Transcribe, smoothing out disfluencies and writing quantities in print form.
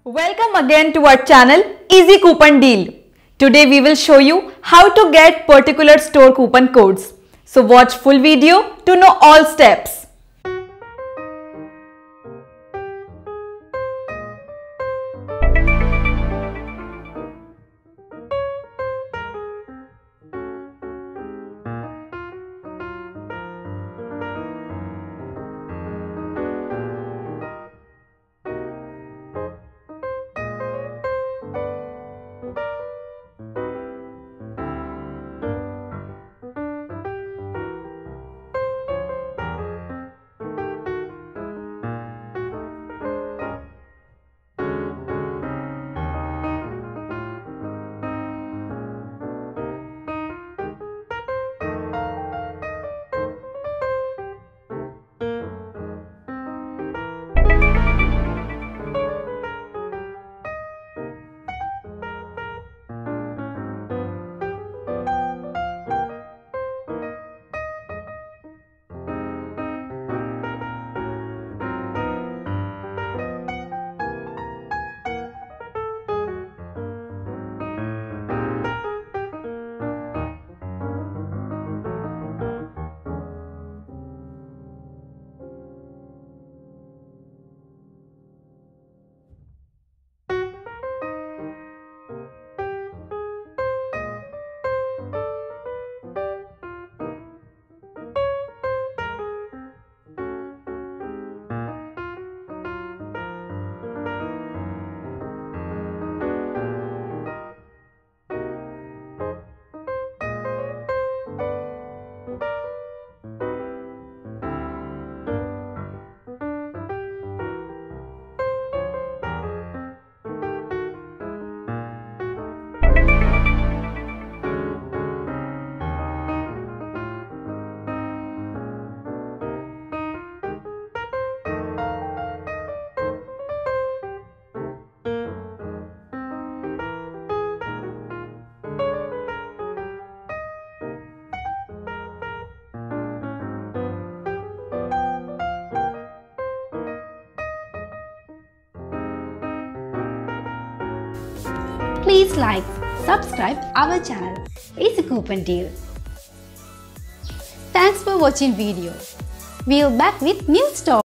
Welcome again to our channel Easy Coupon Deal. Today we will show you how to get particular store coupon codes. So watch full video to know all steps. Please like, subscribe our channel Easy Coupon Deal. Thanks for watching video. We'll back with new story.